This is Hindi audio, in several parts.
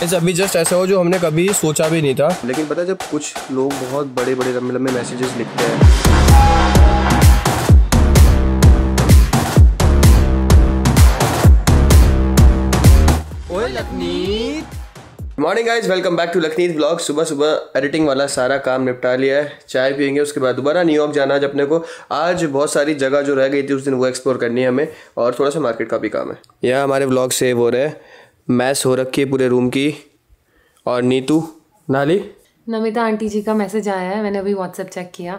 इस अभी जस्ट ऐसा हो जो हमने कभी सोचा भी नहीं था। लेकिन पता है जब कुछ लोग बहुत बड़े बड़े लंबे लंबे मैसेजेस लिखते हैं। ओए Lakhneet, morning guys, welcome back to Lakhneet vlog. सुबह सुबह एडिटिंग वाला सारा काम निपटा लिया है, चाय पियेंगे, उसके बाद दोबारा न्यूयॉर्क जाना आज अपने को। आज बहुत सारी जगह जो रह गई थी उस दिन वो एक्सप्लोर करनी है हमें, और थोड़ा सा मार्केट का भी काम है। यहाँ हमारे व्लॉग सेव हो रहे हैं, मैस हो रखी है पूरे रूम की। और नीतू नाली नमिता आंटी जी का मैसेज आया है, मैंने अभी व्हाट्सएप चेक किया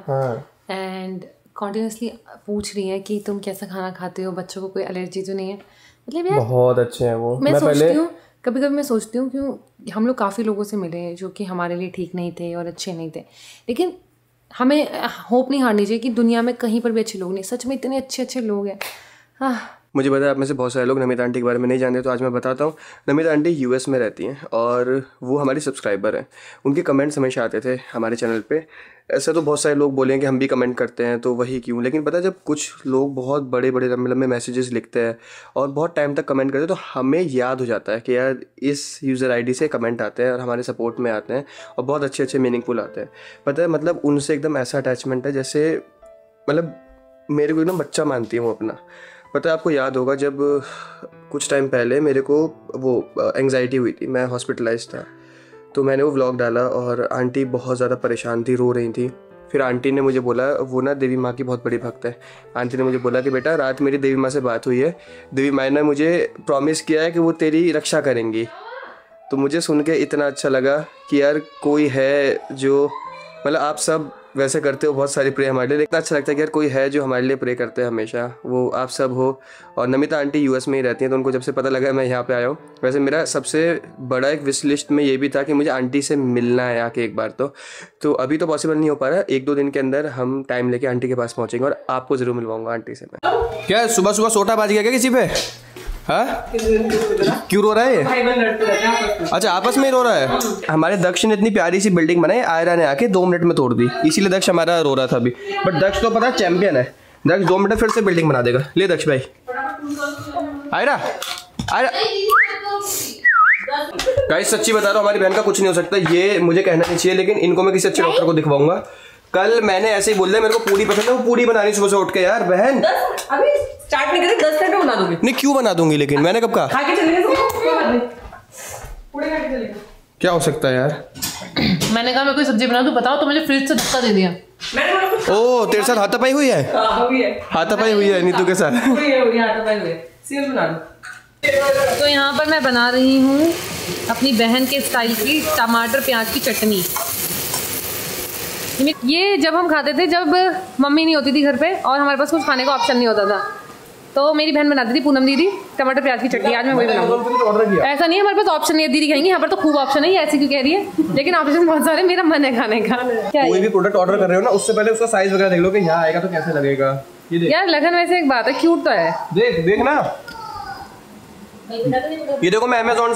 एंड कॉन्टिन्यूसली पूछ रही है कि तुम कैसा खाना खाते हो, बच्चों को कोई एलर्जी तो नहीं है। मतलब यार बहुत अच्छे हैं वो। मैं सोचती हूँ कभी कभी मैं सोचती हूँ क्यों हम लोग काफ़ी लोगों से मिले हैं जो कि हमारे लिए ठीक नहीं थे और अच्छे नहीं थे, लेकिन हमें होप नहीं हारनी चाहिए कि दुनिया में कहीं पर भी अच्छे लोग नहीं, सच में इतने अच्छे अच्छे लोग हैं। मुझे पता है आप में से बहुत सारे लोग नमिता आंटी के बारे में नहीं जानते, तो आज मैं बताता हूँ। नमिता आंटी यूएस में रहती हैं और वो हमारी सब्सक्राइबर हैं। उनके कमेंट्स हमेशा आते थे हमारे चैनल पे। ऐसा तो बहुत सारे लोग बोलेंगे कि हम भी कमेंट करते हैं तो वही क्यों, लेकिन पता है जब कुछ लोग बहुत बड़े बड़े लंबे लंबे मैसेजेस लिखते हैं और बहुत टाइम तक कमेंट करते हैं तो हमें याद हो जाता है कि यार इस यूज़र आईडी से कमेंट आते हैं और हमारे सपोर्ट में आते हैं और बहुत अच्छे अच्छे मीनिंगफुल आते हैं। पता है मतलब उनसे एकदम ऐसा अटैचमेंट है जैसे मतलब मेरे को एकदम बच्चा मानती हूँ अपना। पता है आपको याद होगा जब कुछ टाइम पहले मेरे को वो एंग्जाइटी हुई थी, मैं हॉस्पिटलाइज था, तो मैंने वो व्लॉग डाला और आंटी बहुत ज़्यादा परेशान थी, रो रही थी। फिर आंटी ने मुझे बोला, वो ना देवी माँ की बहुत बड़ी भक्त है, आंटी ने मुझे बोला कि बेटा रात मेरी देवी माँ से बात हुई है, देवी माँ ने मुझे प्रॉमिस किया है कि वो तेरी रक्षा करेंगी। तो मुझे सुन के इतना अच्छा लगा कि यार कोई है जो मतलब आप सब वैसे करते हो बहुत सारी प्रे हमारे लिए, लेकिन अच्छा लगता है कि यार कोई है जो हमारे लिए प्रे करते हैं हमेशा, वो आप सब हो। और नमिता आंटी यूएस में ही रहती हैं तो उनको जब से पता लगा मैं यहाँ पे आया हूँ। वैसे मेरा सबसे बड़ा एक विश लिस्ट में ये भी था कि मुझे आंटी से मिलना है आके एक बार। तो अभी तो पॉसिबल नहीं हो पा रहा, 1-2 दिन के अंदर हम टाइम लेके आंटी के पास पहुँचेंगे और आपको ज़रूर मिलवाऊंगा आंटी से मैं। क्या सुबह सुबह सोटा बाज गया क्या किसी पे? हाँ क्यों रो रहा है ये? अच्छा आपस में ही रो रहा है। हमारे दक्ष ने इतनी प्यारी सी बिल्डिंग बनाई, आयरा ने आके 2 मिनट में तोड़ दी, इसीलिए दक्ष हमारा रो रहा था अभी। बट दक्ष तो पता चैंपियन है, दक्ष 2 मिनट में फिर से बिल्डिंग बना देगा। ले दक्ष भाई। आयरा आयरा गाइस सच्ची बता रहा हूँ हमारी बहन का कुछ नहीं हो सकता, ये मुझे कहना नहीं चाहिए लेकिन इनको मैं किसी अच्छे डॉक्टर को दिखवाऊंगा। कल मैंने ऐसे ही बोल दिया मेरे को पूरी पसंद है, वो पूरी बना रही सुबह से उठ के। यार बहन अभी स्टार्ट नहीं करें, 10 मिनट में बना दूंगी। नहीं क्यों बना दूंगी, लेकिन मैंने कब कहा? खा के चलेंगे तो कोई बात नहीं, पूरे खा के चलेंगे। क्या हो सकता है यार? मैंने कहा मैं कोई सब्जी बना दूं, बताओ तो मुझे फ्रिज से धक्का दे दिया। ओ तेरे साथ हाथापाई हुई है? हाथापाई हुई है नीतू के साथ। तो यहाँ पर मैं बना रही हूँ अपनी बहन के स्टाइल की टमाटर प्याज की चटनी। ये जब हम खाते थे जब मम्मी नहीं होती थी घर पे और हमारे पास कुछ खाने का ऑप्शन नहीं होता था, तो मेरी बहन बनाती थी पूनम दीदी टमाटर प्याज की चटनी। आज मैं वही बनाऊंगी। ऐसा नहीं है हमारे पास ऑप्शन नहीं है, दीदी कहेंगी यहाँ पर तो खूब ऑप्शन है, ऐसी क्यों कह रही है, लेकिन ऑप्शन बहुत सारे, मेरा मन है खाने का। कोई भी प्रोडक्ट ऑर्डर कर रहे हो ना उससे पहले उसका साइज वगैरह देख लो कि यहाँ आएगा तो कैसे लगेगा। यार लगन वैसे एक बात है, क्यूट तो है। देख ना, ये देखो मैं अमेज़न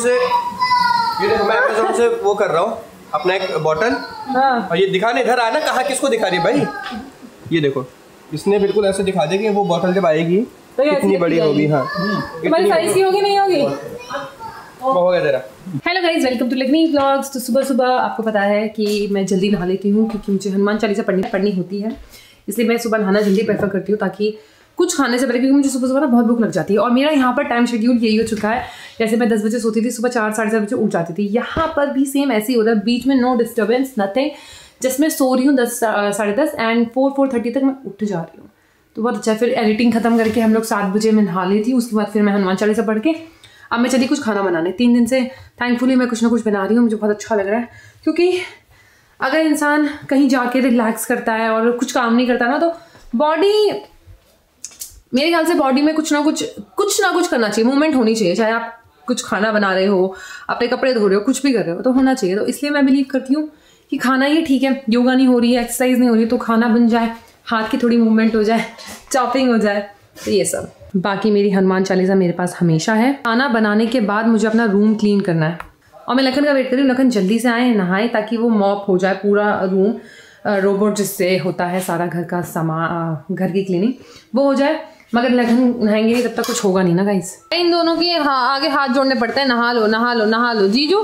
से वो कर रहा हूँ अपना एक बॉटल। हाँ। और ये दिखाने इधर आना, कहाँ किसको दिखा रही है भाई? ये देखो इसने बिल्कुल ऐसे दिखा दे कि वो बॉटल जब आएगी तो कितनी बड़ी होगी। हाँ तुम्हारी साइज की होगी नहीं होगी? हो गया तेरा। Hello guys, welcome to Lakhneet vlogs. तो सुबह सुबह आपको पता है कि मैं जल्दी नहा लेती हूँ क्योंकि मुझे हनुमान चालीसा पढ़नी होती है, इसलिए मैं सुबह नहाना जल्दी प्रेफर करती हूँ ताकि कुछ खाने से पहले, क्योंकि मुझे सुबह सुबह ना बहुत भूख लग जाती है। और मेरा यहाँ पर टाइम शेड्यूल यही हो चुका है, जैसे मैं 10 बजे सोती थी, सुबह 4-4:30 बजे उठ जाती थी। यहाँ पर भी सेम ऐसे ही हो रहा है, बीच में नो डिस्टर्बेंस नथिंग, जिसमें सो रही हूँ 10-10:30 एंड 4-4:30 तक मैं उठ जा रही हूँ। तो बहुत अच्छा। फिर एडिटिंग खत्म करके हम लोग 7 बजे मैं नहा ली थी, उसके बाद फिर मैं हनुमान चालीसा पढ़ के अब मैं चली कुछ खाना बनाने। 3 दिन से थैंकफुली मैं कुछ ना कुछ बना रही हूँ, मुझे बहुत अच्छा लग रहा है, क्योंकि अगर इंसान कहीं जाके रिलैक्स करता है और कुछ काम नहीं करता ना, तो बॉडी, मेरे ख्याल से बॉडी में कुछ ना कुछ करना चाहिए, मूवमेंट होनी चाहिए। चाहे आप कुछ खाना बना रहे हो, अपने कपड़े धो रहे हो, कुछ भी कर रहे हो, तो होना चाहिए। तो इसलिए मैं बिलीव करती हूँ कि खाना ही ठीक है, योगा नहीं हो रही है, एक्सरसाइज नहीं हो रही, तो खाना बन जाए, हाथ की थोड़ी मूवमेंट हो जाए, चॉपिंग हो जाए, तो ये सब। बाकी मेरी हनुमान चालीसा मेरे पास हमेशा है। खाना बनाने के बाद मुझे अपना रूम क्लीन करना है और मैं लखन का वेट कर रही हूँ, लखन जल्दी से आए, नहाए, ताकि वो मॉप हो जाए पूरा रूम। रोबोट जिससे होता है सारा घर का सामान, घर की क्लीनिंग, वो हो जाए। मगर लखन नहाएंगे नहीं तब तक कुछ होगा नहीं ना गाइस। इन दोनों की आगे हाथ जोड़ने पड़ते हैं, नहा लो नहा लो नहा लो। जीजू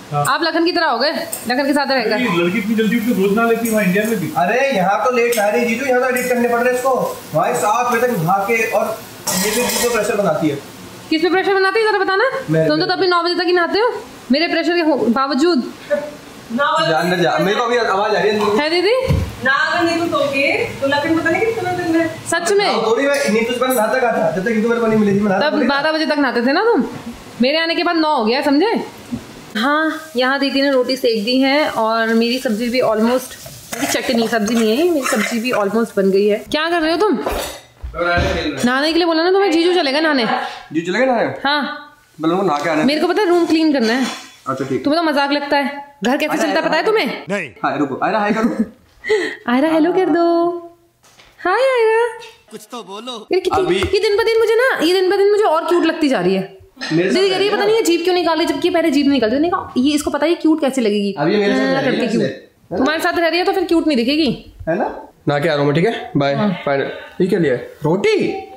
आप लखन की तरह हो गए, लखन के साथ रहकर। लड़की इतनी जल्दी उठ के रोज ना लेती वहाँ इंडिया में भी। अरे यहाँ तो लेट आ रही जीजू, यहाँ तो एडिट करने पड़ रहे इसको भाई 7 बजे तक नहा के, और ये भी जीजू प्रेशर बनाती है। किस पे प्रेशर बनाती है जरा बताना। तुम तो तभी 9 बजे तक ही नहाते हो मेरे प्रेशर के बावजूद। मेरे को अभी आवाज आ रही है दीदी ना, अगर नीतू तो लखन पता नहीं कितना दिन में। सच में थोड़ी मैं नीतू से नहाता का था, जब तक नीतू मेरे को नहीं मिली थी मैं तब 12 बजे तक नहाते थे ना तुम। मेरे आने के बाद 9 हो गया, समझे। हाँ, यहाँ दीदी ने रोटी सेक दी है और मेरी सब्जी भी ऑलमोस्ट, चटनी सब्जी नहीं है, मेरी सब्जी भी ऑलमोस्ट बन गई है। क्या कर रहे हो तुम? नहाने के लिए बोला ना तुम्हें। जीजू चलेगा नहाने। जीजू चलेगा नहाने? हाँ, नहा के आने। मेरे को पता है रूम क्लीन करना है। अच्छा ठीक। तुम्हें तो मजाक लगता है, घर कैसे चलता है पता है तुम्हें? नहीं। हाय रुको, आयरा हाय करो। आयरा हेलो कर दो। हाय आयरा, कुछ तो बोलो। ये दिन ब दिन मुझे ना, ये दिन ब दिन मुझे और क्यूट लगती जा रही है। दीदी कह रही है पता नहीं ये जीभ क्यों निकाल रही, जबकि पहले जीभ निकालती है। कहा ये इसको पता है क्यूट कैसे लगेगी। करती क्यूट, तुम्हारे साथ रह रही है तो फिर क्यूट नहीं दिखेगी, है ना। ना क्या आ रहा हूँ मैं, ठीक है बाय। फाइनल ये क्या लिया? रोटी।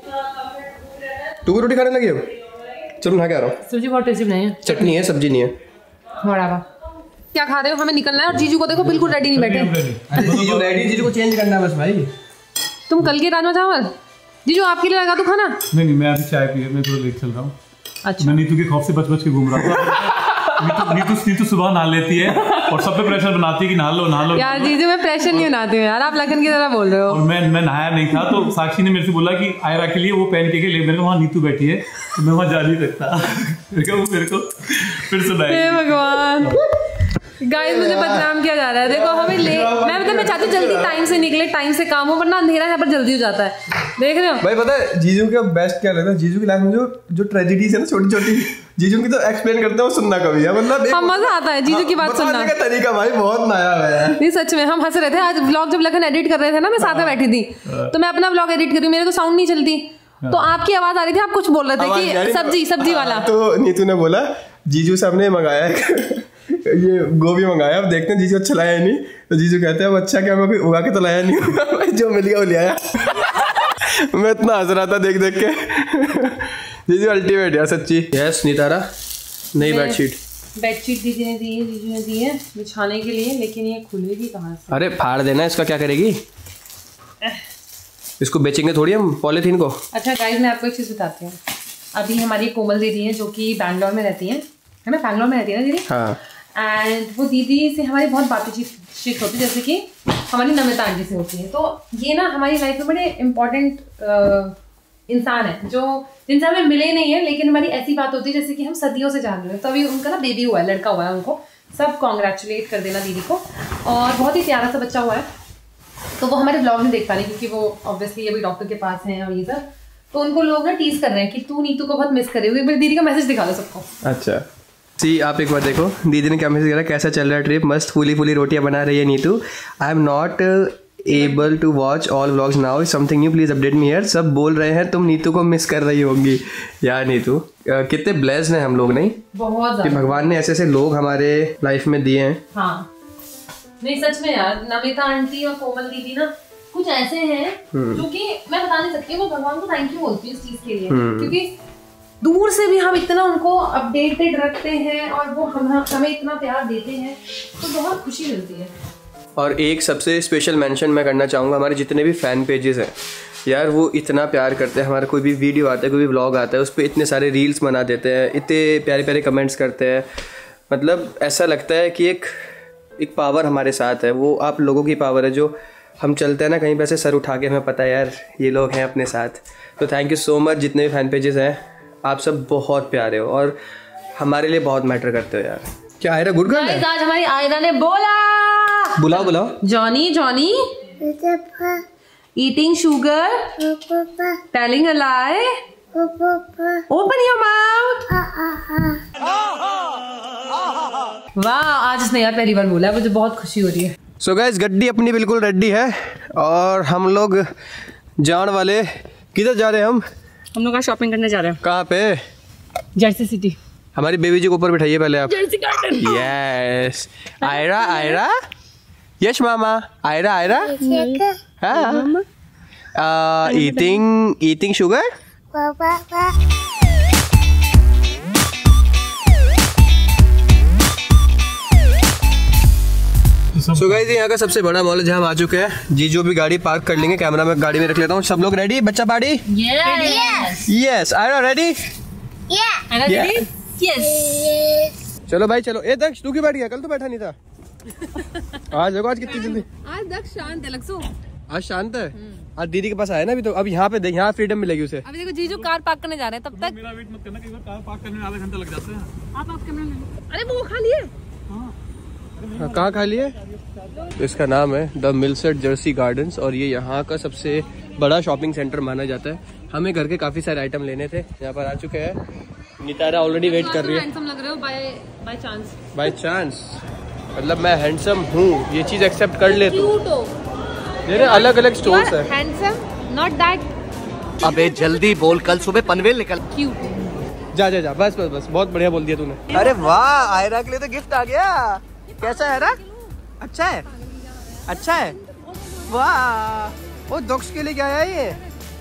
तू भी रोटी खाने लगी हो? चलो नहा के आ रहा हूँ। सब्जी बहुत टेस्टी बनाई है, चटनी है सब्जी नहीं है। क्या खा रहे हो? हमें निकलना है और जीजू को देखो बिल्कुल रेडी नहीं बैठे। जीजू रेडी, जीजू को चेंज करना है बस भाई। तुम कल के राजमा चावल जीजू आपके लिए लगा दूं खाना? नहीं मैं अभी चाय पी, मैं थोड़ा लेट चल रहा हूँ। अच्छा। मैं नीतू के खौफ से बच के घूम रहा था। नीतू सुबह नहा लेती है और सब पे प्रेशर बनाती है कि नहा लो। यार जीजू मैं प्रेशर नहीं बनाती हूँ यार, आप लखन की तरह बोल रहे हो। और मैं नहाया नहीं था तो साक्षी ने मेरे से बोला कि आयरा के लिए वो पहन के ले, मेरे को वहाँ नीतू बैठी है तो मैं वहाँ जा नहीं सकता। मेरे को फिर सुनाई। भगवान गाइस, मुझे बदनाम किया जा रहा है। देखो हमें मैं चाहती हूँ जल्दी टाइम से निकले, टाइम से काम हो, वरना अंधेरा यहाँ पर जल्दी हो जाता है। देख रहे हो भाई, पता है जीजू का बेस्ट क्या लगता है? जीजू की लाइफ में जो ट्रेजेडीज है ना छोटी छोटी, जीजू की तो एक्सप्लेन करते हो, सुनना कभी है मतलब हाँ, मजा आता है जीजू की बात सुनना का तरीका भाई बहुत नया है। नहीं सच में हम हंस रहे थे आज व्लॉग, जब लखन एडिट कर रहे थे ना, मैं साथ में बैठी थी तो मैं अपना व्लॉग एडिट कर रही हूँ, मेरे तो साउंड नहीं चलती तो आपकी आवाज आ रही थी, आप कुछ बोल रहे थे कि सब्जी वाला। तो नीतू ने बोला जीजू से हमने मंगाया ये गोभी मंगाया, अब देखते हैं जीजू अच्छा लाया नहीं, तो जीजू कहते हैं अब अच्छा क्या, मैं कोई उगा के तो लाया नहीं होगा, जो मिल गया वो ले आया। मैं इतना हंस रहा था देख के। जीजू अल्टीमेट यार सच्ची। यस नितारा, नई बेडशीट दीदी ने दी है, जीजू ने दी है बिछाने के लिए, लेकिन ये खुलेगी कहाँ से? अरे फाड़ देना, इसका क्या करेगी? इसको बेचेंगे थोड़ी हम पॉलीथीन को। अच्छा गाइस, मैं आपको एक चीज़ बताती हूँ। अभी हमारी कोमल दीदी है जो कि बैंगलोर में रहती है ना, बैंगलोर में रहती है ना दीदी? हाँ। एंड वो दीदी से हमारी बहुत बातचीत होती है, जैसे कि हमारी नमिता आंटी से होती है। तो ये ना हमारी लाइफ में बड़े इम्पोर्टेंट इंसान है जो जिनसे हमें मिले नहीं है, लेकिन हमारी ऐसी बात होती है जैसे कि हम सदियों से जान रहे हैं। तो अभी उनका ना बेबी हुआ है, लड़का हुआ है, उनको सब कॉन्ग्रेचुलेट कर देना दीदी को, और बहुत ही प्यारा सा बच्चा हुआ है। तो वो हमारे ब्लॉग में देख पा रहे हैं क्योंकि वो ऑब्वियसली अभी डॉक्टर के पास हैं और ये सब, तो उनको लोग ना टीज कर रहे हैं कि तू नीतू को बहुत मिस कर रही है। दीदी का मैसेज दिखा दो सबको। अच्छा आप एक बार देखो दीदी ने क्या मैसेज करा, कैसा चल रहा है ट्रिप? मस्त फूली रोटियां बना रही है Neetu. I am not able to watch all vlogs now, something new please update me here. सब बोल रहे हैं तुम नीतू को मिस कर रही होंगी। यार नीतू कितने ब्लेस्ड हैं हम लोग, नहीं? बहुत कि भगवान ने ऐसे ऐसे लोग हमारे लाइफ में दिए हैं। हाँ नहीं सच में यार, नमिता आंटी और कोमल दीदी ना कुछ ऐसे हैं जो कि मैं बता नहीं सकती हूँ। मैं भगवान को थैंक यू बोलती हूँ इस चीज के लिए, क्योंकि दूर से भी हम इतना उनको अपडेटेड रखते हैं और वो हमें इतना प्यार देते हैं, तो बहुत खुशी मिलती है। और एक सबसे स्पेशल मेंशन मैं करना चाहूँगा, हमारे जितने भी फ़ैन पेजेस हैं यार, वो इतना प्यार करते हैं। हमारा कोई भी वीडियो आता है, कोई भी व्लॉग आता है, उस पर इतने सारे रील्स बना देते हैं, इतने प्यारे प्यारे कमेंट्स करते हैं। मतलब ऐसा लगता है कि एक पावर हमारे साथ है, वो आप लोगों की पावर है। जो हम चलते हैं ना कहीं पे ऐसे सर उठा के, हमें पता है यार ये लोग हैं अपने साथ। तो थैंक यू सो मच जितने भी फ़ैन पेजेस हैं, आप सब बहुत प्यारे हो और हमारे लिए बहुत मैटर करते हो यार। क्या आयरा गुड गर्ल है? आज हमारी आयरा ने बोला, बुलाओ Johnny eating sugar, telling a lie, open your mouth. वाह, आज इसने यार पहली बार बोला है, मुझे बहुत खुशी हो रही है। सो गाइस, गड्डी अपनी बिल्कुल रेडी है और हम लोग जाने वाले, किधर जा रहे हैं हम लोग शॉपिंग करने जा रहे हैं। कहाँ पे? Jersey City. हमारी बेबी जी को ऊपर बिठाइए पहले आप। Jersey Garden. Yes Aayra Yash मामा, आयरा हाँ, ईटिंग शुगर। सो गाइस यहाँ का सबसे बड़ा मॉल है जहाँ हम आ चुके हैं। जी जो भी गाड़ी पार्क कर लेंगे, कैमरा में गाड़ी में रख लेता हूँ। सब लोग रेडी? बच्चा पार्टी? यस। आयरा रेडी? चलो भाई चलो। ए दक्ष तू क्यों बैठ गया? कल तो बैठा नहीं था। आज देखो आज कितनी जल्दी। आज दक्ष शांत है लक्सू। आज शांत है। आज दीदी के पास आया ना अभी तो। अब यहाँ पे देख, यहाँ फ्रीडम मिलेगी उसे। अभी देखो जीजू कार पार्क करने जा रहे हैं, तब तक मेरा वेट मत करना, कई बार कार पार्क करने में आधा घंटा लग जाता है। आप कैमरा ले लो। अरे वो खा लिए। कहाँ खा लिए? तो इसका नाम है द मिलसेट जर्सी गार्डन्स और ये यहाँ का सबसे बड़ा शॉपिंग सेंटर माना जाता है। हमें घर के काफी सारे आइटम लेने थे, यहाँ पर आ चुके हैं। नितारा ऑलरेडी वेट कर रही है। हैंडसम लग रहे हो बाय चांस। बाय चांस मतलब मैं हैंडसम हूँ, ये चीज एक्सेप्ट कर ले तू। अलग अलग स्टोर्स है। Handsome not that. अबे जल्दी बोल, कल सुबह पनवेल निकल। क्यूट। जा जा जा, बस बस बस, बहुत बढ़िया बोल दिया तूने। अरे वाह, आयरा के लिए तो गिफ्ट आ गया। कैसा है आयरा? अच्छा है, अच्छा है। वाह, वो दक्ष के लिए क्या है ये?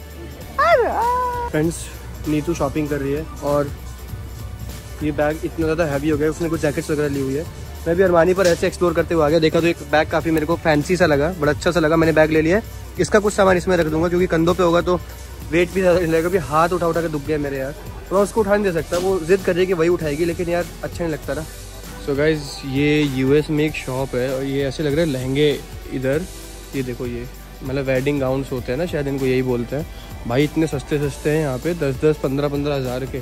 फ्रेंड्स नीतू शॉपिंग कर रही है और ये बैग इतना ज़्यादा हैवी हो गया, उसने कुछ जैकेट्स वगैरह ली हुई है। मैं भी अरमानी पर ऐसे एक्सप्लोर करते हुए आ गया, देखा तो एक बैग काफ़ी मेरे को फैंसी सा लगा, बड़ा अच्छा सा लगा। मैंने बैग ले लिया है। इसका कुछ सामान इसमें रख दूंगा क्योंकि कंधों पे होगा तो वेट भी ज़्यादा लगेगा। अभी हाथ उठा उठा के दुख गया मेरे यार, तो मैं उसको उठा नहीं दे सकता। वो जिद कर रही है कि वही उठाएगी, लेकिन यार अच्छा नहीं लगता ना। सो गाइज ये यूएस में एक शॉप है और ये ऐसे लग रहा है लहंगे इधर। ये देखो, ये मतलब वेडिंग गाउन्स होते हैं ना शायद, इनको यही बोलते हैं। भाई इतने सस्ते सस्ते हैं यहाँ पे, 10-10, 15-15 हज़ार के।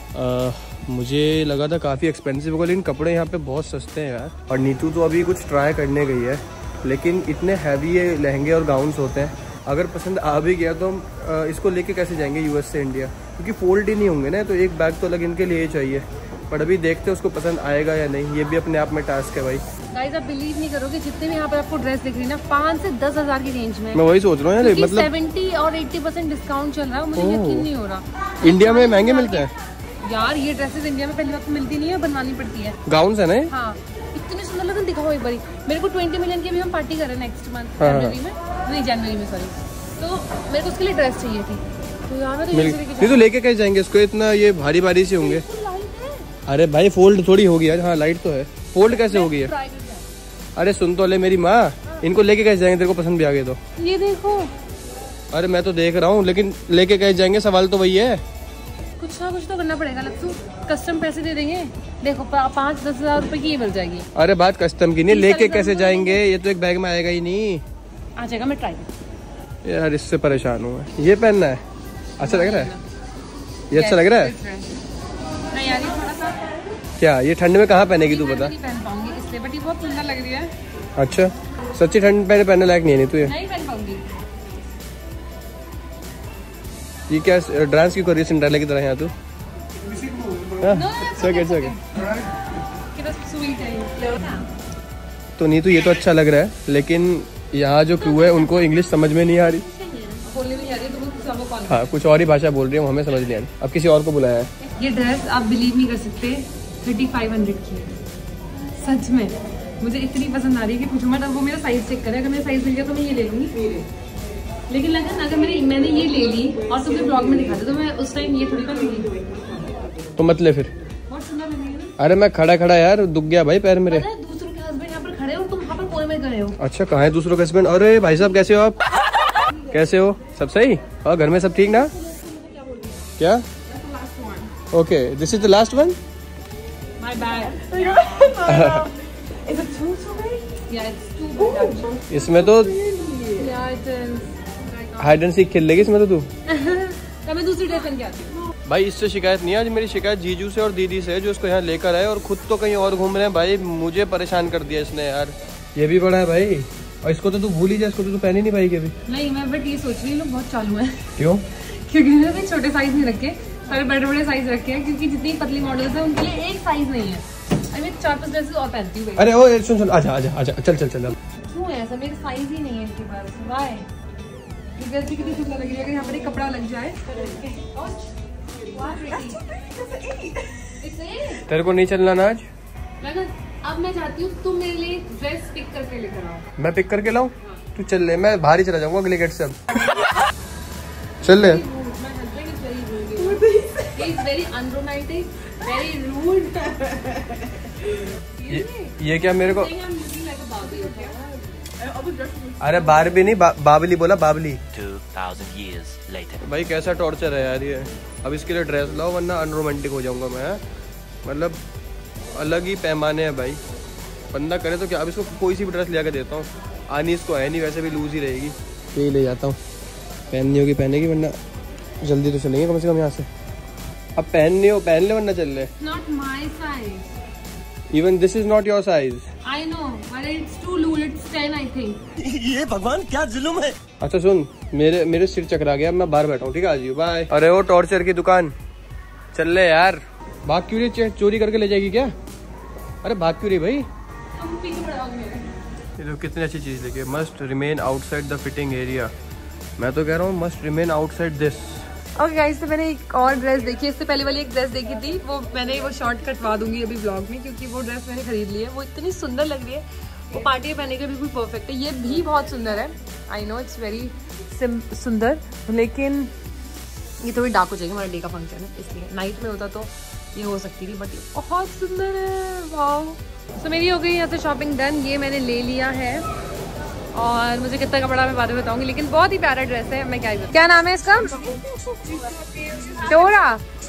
मुझे लगा था काफ़ी एक्सपेंसिव होगा, लेकिन कपड़े यहाँ पे बहुत सस्ते हैं यार। और नीतू तो अभी कुछ ट्राई करने गई है, लेकिन इतने हैवी ये लहंगे और गाउन्स होते हैं। अगर पसंद आ भी गया तो हम इसको लेके कैसे जाएंगे यूएस से इंडिया, क्योंकि फोल्ड ही नहीं होंगे ना, तो एक बैग तो अलग इनके लिए चाहिए। पर अभी देखते हैं उसको पसंद आएगा या नहीं, ये भी अपने आप में टास्क है भाई। गाइस आप बिलीव नहीं करोगे, जितने भी यहाँ पर आपको ड्रेस दिख रही है ना, 5 से 10 हज़ार की रेंज में। मैं वही सोच रहा हूँ यार, मतलब 70 और 80% डिस्काउंट चल रहा है। मुझे यकीन नहीं हो रहा। इंडिया में महंगे मिलते हैं यार। ये ड्रेसेस इंडिया में पहली बात तो मिलती नहीं है, बनवानी पड़ती है। गाउन्स है ना? हाँ, इतनी सुंदर लगन। दिखाओ एक बारी मेरे को। 20 मिलियन की भी हम पार्टी कर रहे हैं नेक्स्ट मंथ जनवरी में, नहीं जनवरी में सॉरी। तो मेरे को उसके लिए ड्रेस चाहिए थी, तो यार मैं नहीं तो लेके कैसे जाएंगे इसको? इतना ये भारी भारी से होंगे। अरे भाई फोल्ड थोड़ी होगी यार। हाँ लाइट तो है, फोल्ड कैसे होगी है? अरे सुन तो ले मेरी माँ, इनको लेके कैसे जाएंगे? तेरे को पसंद भी आ गए तो ये देखो। अरे मैं तो देख रहा हूँ, लेकिन लेके कैसे जाएंगे? सवाल तो वही है। कुछ ना कुछ तो करना पड़ेगा लक्सू। कस्टम पैसे दे देंगे। देखो 5-10 हज़ार रुपए की ये मिल जाएगी। अरे बात कस्टम की नहीं, लेके कैसे जाएंगे? ये तो एक बैग में आएगा ही नहीं। आ जाएगा, मैं ट्राई यार इससे परेशान हूँ। ये पहनना है, अच्छा लग रहा है? ये अच्छा लग रहा है? नहीं यार, ये थोड़ा सा क्या ये ठंड में कहाँ पहनेगी तू बता? नहीं पहन पाऊंगी इसलिए, बट ये बहुत सुंदर लग रही है। अच्छा सच्ची ठंड पहनने लायक नहीं है तू? ये नहीं पहन पाऊंगी। ये क्या डांस क्यों कर रही है सिंड्रेला की तरह यहाँ तू? तो नीतू ये तो अच्छा लग रहा है, लेकिन यहाँ जो क्रू है उनको इंग्लिश समझ में नहीं आ रही। बोलने में नहीं आ रही तो वो कौन? हाँ कुछ और ही भाषा बोल रही है, हमें समझ नहीं आ रही। अब किसी और को बुलाया है। ये ड्रेस आप बिलीव नहीं कर सकते, 3500 की है सच में। मुझे इतनी पसंद आ रही है कि पूछो मत। अब वो मेरा साइज चेक करे, अगर मेरा साइज मिल गया तो मैं ये ले लूंगी। लेकिन लगन अगर मैंने ये ले ली और तुम्हें ब्लॉग में दिखा दे तो मैं उस टाइम ये थोड़ी करूंगी। तो मत ले फिर। बहुत सुंदर लग रही है। अरे मैं खड़ा खड़ा यार दुख गया भाई पैर मेरे। दूसरों के हस्बैंड यहाँ पर खड़े हो, तुम वहाँ पर कोने में खड़े हो। अच्छा कहाँ है दूसरों के हस्बैंड? अरे भाई साहब कैसे हो आप? कैसे हो? सब सही? और घर में सब ठीक ना? क्या? Okay this is the last one. My bad. Is it too big? Yeah, it's too big actually. इसमें तो Yeah, it is. Hide and seek खेल लेगी इसमें तो तू। तब मैं दूसरी ड्रेस पहन के आती हूँ। भाई इससे शिकायत नहीं है, आज मेरी शिकायत जीजू से और दीदी से, जो इसको यहाँ लेकर आए और खुद तो कहीं और घूम रहे हैं। भाई मुझे परेशान कर दिया इसने यार। ये भी बड़ा है भाई, और इसको तो तू भूल ही जा, इसको तो तू पहन ही नहीं पाएगी अभी। नहीं मैं बट ये सोच रही हूँ लोग बहुत चालू हैं। क्यों? क्योंकि इन्होंने छोटे साइज नहीं रखे, सारे बड़े बड़े साइज रखे हैं, क्योंकि जितनी पतली मॉडल्स हैं उनके लिए एक साइज नहीं है। मैं 4-5 ड्रेसेस और पहनती हूँ। अरे ओ सुन आजा आजा आजा, चल चल चल। क्यों है ऐसा? मेरे साइज ही नहीं है इनके पास। वाई ड्रेस भी कितनी सुंदर लग रही है, अगर यहाँ पर एक कपड़ा लग जाए। तेरे को नहीं चलना ना आज? अब मैं चाहती हूँ तुम मेरे लिए ड्रेस पिक करके लेकर आओ। मैं पिक करके लाऊं? तू चल ले, मैं बाहर ही चला जाऊंगा अगले गेट से। अब चल ले। ये क्या मेरे को अरे बारबी नहीं, बाबली बोला, बाबली। 2000 years later. भाई कैसा टॉर्चर है यार ये। अब इसके लिए ड्रेस लाओ वरना अनरोमांटिक हो जाऊंगा मैं। मतलब अलग ही पैमाने हैं भाई, बंदा करे तो क्या। अब इसको कोई सी भी ड्रेस ले के देता हूँ, आनी इसको है नहीं, वैसे भी लूज ही रहेगी, यही ले जाता हूँ। पहननी होगी पहनेगी, वरना जल्दी तो चलेंगे कम से कम यहाँ से। अब पहननी हो पहन ले, वरना चल ले। Not my size. Even this is not your size. I know, but it's too loose. It's 10, I think. ये भगवान क्या जुल्म है। अच्छा सुन, मेरे सिर चकरा गया, मैं बाहर बैठा हूँ, ठीक है, आज बाय। अरे वो टॉर्चर की दुकान, चल ले यार। भाग क्यों रही, चोरी करके ले जाएगी क्या? अरे भाग क्यों रही भाई? ये तो कितनी अच्छी चीज लेके, must remain outside the fitting area. मैं तो कह रहा हूँ must remain outside this. Okay guys, तो मैंने एक और ड्रेस देखी, इससे पहले वाली एक ड्रेस देखी थी, वो मैंने वो शॉर्ट कटवा दूंगी अभी ब्लॉग में, क्योंकि वो ड्रेस मैंने खरीद ली है। वो इतनी सुंदर लग रही है, वो पार्टी में पहनने के बिल्कुल परफेक्ट है। ये भी बहुत सुंदर है, आई नो इट्स वेरी सुंदर, लेकिन ये थोड़ी डार्क हो जाएगी, हमारा डे का फंक्शन है इसलिए। नाइट में होता तो ये हो सकती थी, बट ये बहुत सुंदर है। वाओ। तो मेरी हो गई यहाँ से शॉपिंग डन। ये मैंने ले लिया है और मुझे कितना कपड़ा मैं बाद में बताऊंगी, लेकिन बहुत ही प्यारा ड्रेस है। मैं क्या नाम है इसका? डोरा।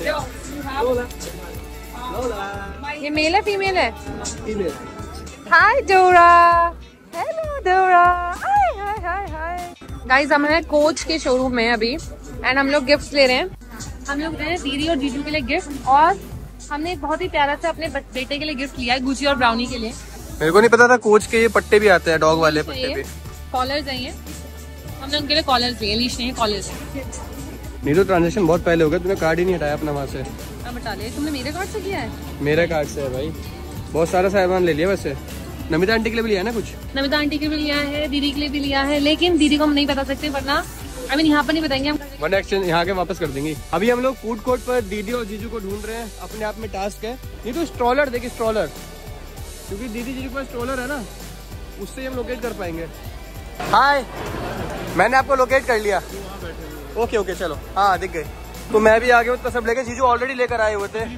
ये मेल है फीमेल है? हाय डोरा। हेलो डोरा। हाय हाय हाय हाय। गाइस हम हैं कोच के शोरूम में अभी, एंड हम लोग गिफ्ट ले रहे हैं। हम लोग ले रहे हैं दीदी और जीजू के लिए गिफ्ट, और हमने एक बहुत ही प्यारा सा अपने बेटे के लिए गिफ्ट लिया है, गुची और ब्राउनी के लिए। मेरे को नहीं पता था कोच के ये पट्टे भी आते हैं, डॉग वाले पट्टे भी। कॉलर्स हैं ये, हमने उनके लिए कॉलर्स लिए, लीश नहीं कॉलर्स। नहीं तो ट्रांजेक्शन बहुत पहले हो गया, तूने कार्ड ही नहीं हटाया अपना वहाँ से। अब हटा लिया। तुमने मेरे कार्ड से किया है? मेरे कार्ड से है भाई, बहुत सारा सामान ले लिया। वैसे नमिता आंटी के लिए भी लिया ना कुछ? नमिता आंटी के लिए भी लिया है, दीदी के लिए भी लिया है, लेकिन दीदी को हम नहीं बता सकते, वरना अभी यहाँ पर नहीं बताएंगे हम, वरना एक्सचेंज यहाँ के वापस कर देंगे। अभी हम लोग फूड कोर्ट पर दीदी और जीजू को ढूंढ रहे हैं, अपने आप में टास्क है। नहीं तो स्ट्रॉलर देखिए, स्ट्रॉलर, क्योंकि दीदी जीजू के पास स्ट्रॉलर है ना, उससे हम लोकेट कर पाएंगे। हाय, मैंने आपको लोकेट कर लिया। ओके ओके चलो, हाँ दिख गए। तो मैं भी आ गया हूँ, तो सब लेके, जीजू ऑलरेडी लेकर आए हुए थे।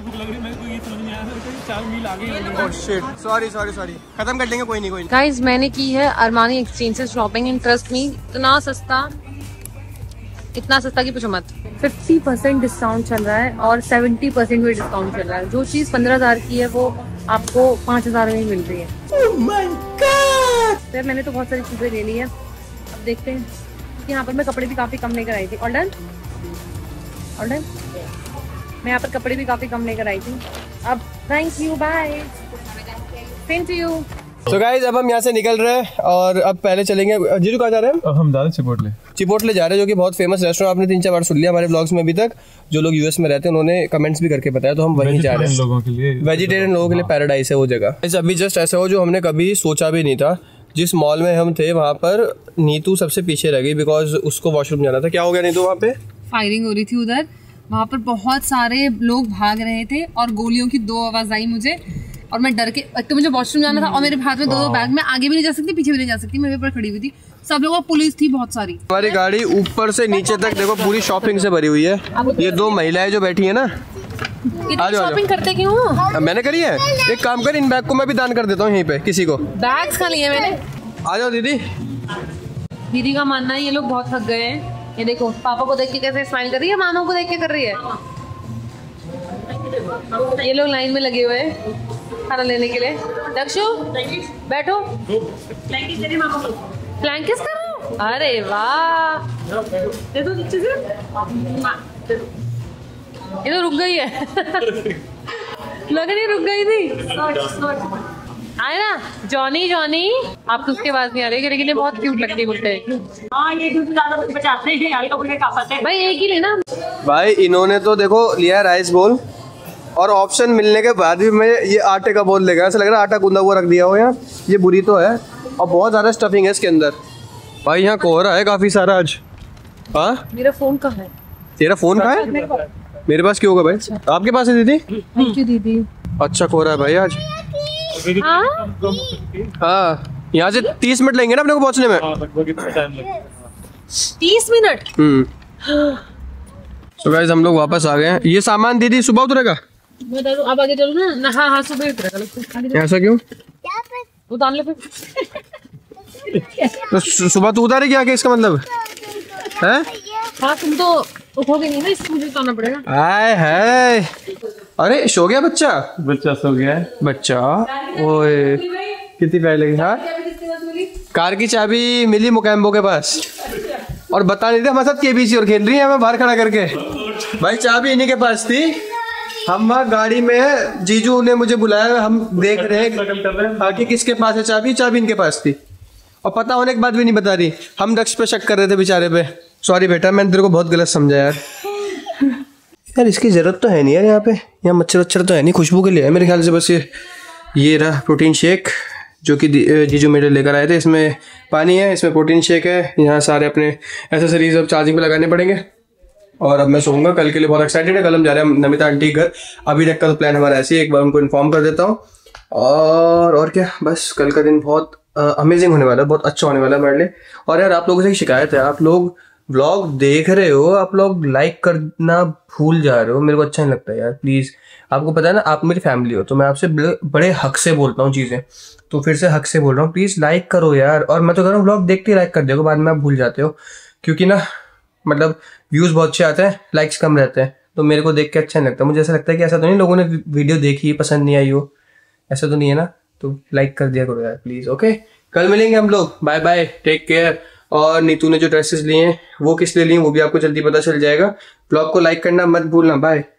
सॉरी सॉरी सॉरी, खत्म कर लेंगे, कोई नहीं। गाइस मैंने की है अरमानी एक्सचेंज से शॉपिंग, एंड ट्रस्ट मी इतना सस्ता की पूछो मत। 50% डिस्काउंट चल रहा है और 70% भी डिस्काउंट चल रहा है। जो चीज 15,000 की है वो आपको 5,000 में मिल रही है। oh my God! तो मैंने तो बहुत सारी चीजें ले ली है, अब देखते हैं। यहाँ पर मैं कपड़े भी काफी कम लेकर आई थी। ऑर्डर मैं यहाँ पर कपड़े भी काफी कम लेकर आई थी। अब thank you, bye, same to you. तो गाइस अब हम यहाँ से निकल रहे हैं, और अब पहले चलेंगे। जीजू कहाँ जा रहे हैं? हम जा रहे हैं चिपोटले जा रहे हैं, जो कि बहुत फेमस रेस्टोरेंट। आपने 3-4 बार सुन लिया हमारे ब्लॉग्स में अभी तक। जो लोग यूएस में रहते हैं उन्होंने कमेंट्स भी करके बताया, तो हम वहीं जा रहे हैं। लोगों के लिए, वेजिटेरियन लोगों के लिए पैराडाइस है वो जगह। अभी जस्ट ऐसा हो जो हमने कभी सोचा भी नहीं था। जिस मॉल में हम थे वहाँ पर नीतू सबसे पीछे रह गई, बिकॉज उसको वॉशरूम जाना था। क्या हो गया नीतू? वहाँ पे फायरिंग हो रही थी उधर, वहाँ पर बहुत सारे लोग भाग रहे थे और गोलियों की 2 आवाज आई मुझे, और मैं डर के, तो मुझे वॉशरूम जाना था और मेरे हाथ में 2 बैग, मैं आगे भी नहीं जा सकती पीछे भी नहीं जा सकती, मैं वहीं पर खड़ी हुई थी। सब लोगों, पुलिस थी बहुत सारी। हमारी गाड़ी ऊपर से नीचे तक देखो पूरी शॉपिंग से भरी हुई है। ये 2 महिलाएं जो बैठी है ना, शॉपिंग करते क्यों? मैंने करी है। एक काम कर, इन बैग को मैं भी दान कर देता हूँ यहीं पे किसी को। बैग्स खा लिए मैंने। आ जाओ दीदी। दीदी का मानना है ये लोग बहुत थक गए हैं। ये देखो पापा को देख के कैसे स्माइल कर रही है, मामा को देख के कर रही है। ये लोग लाइन में लगे हुए हैं खाना लेने के लिए। दक्षु बैठो, फ्लैंकिस कर रहे हो? अरे वाह, ये तो रुक गई है। लग नहीं रुक गई थी। आए ना जॉनी, जॉनी आपको उसके आवाज नहीं आ रही, लेकिन ये बहुत क्यूट लगती है कुत्ते। हाँ ये ज्यादा बचाते हैं भाई एक ही लेना। भाई इन्होंने तो देखो लिया राइस बोल, और ऑप्शन मिलने के बाद भी मैं ये आटे का बोल लेगा। ऐसा लग रहा है आटा गूंदा हुआ रख दिया हो यार। ये बुरी तो है, और बहुत ज्यादा स्टफिंग है इसके अंदर। भाई यहाँ कोहरा है काफी सारा आज। हाँ मेरा फोन कहाँ है? तेरा फोन कहाँ है? मेरे पास क्यों होगा भाई? अच्छा। आपके पास है दीदी? थैंक यू दीदी। अच्छा कोहरा है भाई आज। हाँ यहाँ से 30 मिनट लेंगे ना अपने को पहुँचने में। 30 मिनट? तो गाइस हम लोग वापस आ गए हैं। ये सामान दीदी सुबह उतरेगा? अब आगे चलो ना। हाँ हाँ सुबह उतरेगा। ऐसा क्यों? उतार ले फिर। तो सुबह तू उतारे क्या इसका मतलब है? हाँ तुम तो उठोगे नहीं ना, इसलिए मुझे उतारना पड़ेगा। आए है, अरे सो गया बच्चा? बच्चा सो गया है। बच्चा ओए कितनी प्यारी लगी। हाँ कार की चाबी मिली मुकैम्बो के पास और बता नहीं थे हमारे साथ केबीसी और खेल रही है, हमें बाहर खड़ा करके। भाई चाबी इन्हीं के पास थी, हम वहाँ गाड़ी में है, जीजू ने मुझे बुलाया, हम देख रहे हैं आगे किसके पास है चाबी। चाबी इनके पास थी और पता होने के बाद भी नहीं बता रही। हम दक्ष पे शक कर रहे थे बेचारे पे। सॉरी बेटा, मैंने तेरे को बहुत गलत समझा यार। यार इसकी ज़रूरत तो है नहीं यार, यहाँ पे यहाँ मच्छर वच्छर तो है नहीं, खुशबू के लिए है मेरे ख्याल से बस। ये रहा प्रोटीन शेक जो कि जीजू मेरे लेकर आए थे। इसमें पानी है, इसमें प्रोटीन शेक है, यहाँ सारे अपने एसेसरीज अब चार्जिंग पे लगाने पड़ेंगे। और अब मैं सोऊंगा, कल के लिए बहुत एक्साइटेड है। कल हम जा रहे हैं नमिता आंटी के घर। अभी तक का तो प्लान हमारा ऐसे ही, एक बार उनको इन्फॉर्म कर देता हूँ। और क्या, बस कल का दिन बहुत अमेजिंग होने वाला है, बहुत अच्छा होने वाला है हमारे लिए। और यार आप लोगों से एक शिकायत है, आप लोग व्लॉग देख रहे हो, आप लोग लाइक करना भूल जा रहे हो, मेरे को अच्छा नहीं लगता यार। प्लीज़, आपको पता है ना आप मेरी फैमिली हो, तो मैं आपसे बड़े हक से बोलता हूँ चीज़ें, तो फिर से हक से बोल रहा हूँ, प्लीज़ लाइक करो यार। और मैं तो कह रहा हूँ व्लॉग देखते ही लाइक कर दोगे, बाद में आप भूल जाते हो, क्योंकि ना मतलब व्यूज़ बहुत अच्छे आते हैं, लाइक्स कम रहते हैं, तो मेरे को देख के अच्छा नहीं लगता। मुझे ऐसा लगता है कि ऐसा तो नहीं लोगों ने वीडियो देखी पसंद नहीं आई हो, ऐसा तो नहीं है ना, तो लाइक कर दिया करो यार प्लीज़। ओके, कल मिलेंगे हम लोग, बाय बाय, टेक केयर। और नीतू ने जो ड्रेसेस लिए हैं वो किस लिए लिए वो भी आपको जल्दी पता चल जाएगा। ब्लॉग को लाइक करना मत भूलना, बाय।